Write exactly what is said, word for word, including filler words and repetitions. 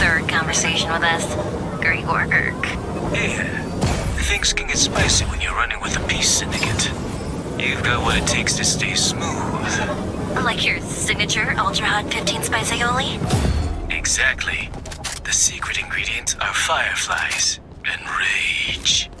third conversation with us. Great work. Yeah. Things can get spicy when you're running with the Peace Syndicate. You've got what it takes to stay smooth. Like your signature ultra hot fifteen spice aioli? Exactly. The secret ingredients are fireflies and rage.